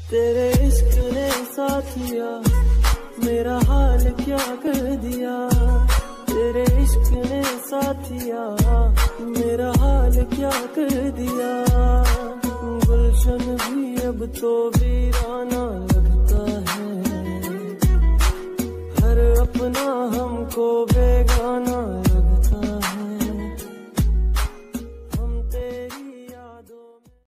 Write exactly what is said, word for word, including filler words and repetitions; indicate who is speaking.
Speaker 1: तेरे इश्क ने साथिया मेरा हाल क्या कर दिया, तेरे इश्क ने साथिया मेरा हाल क्या कर दिया। गुलशन भी अब तो वीराना लगता है, हर अपना हम